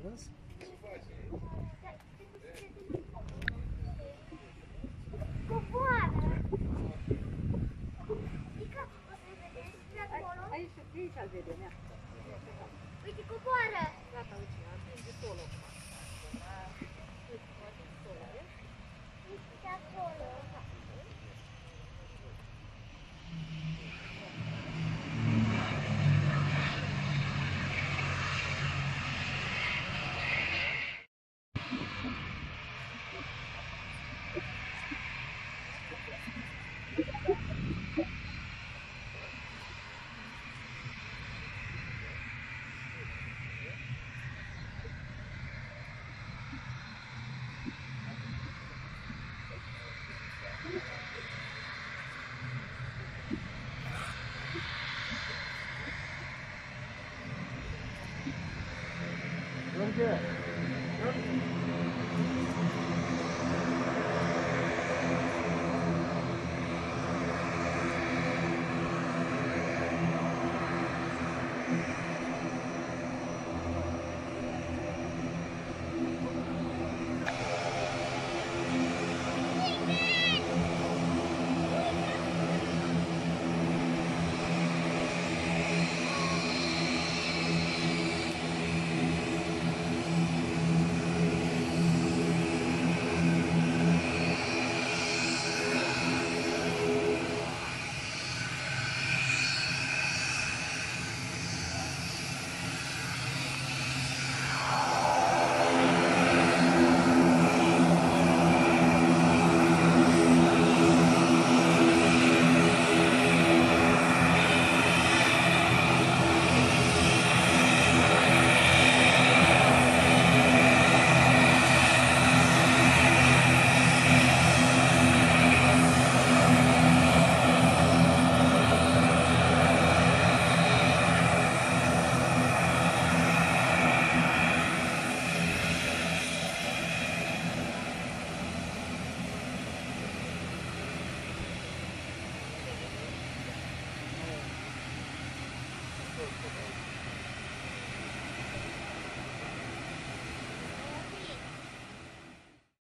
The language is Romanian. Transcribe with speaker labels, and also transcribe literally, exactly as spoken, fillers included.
Speaker 1: strâns.
Speaker 2: Coboară! Adică, o să vedeți de acolo?
Speaker 3: Aici, de aici îl vedem, ia.
Speaker 2: Uite, coboară!
Speaker 3: Gata, uite, atinge solo acum. Uite, atinge solo, vezi?
Speaker 2: Uite, de acolo.
Speaker 1: George! George!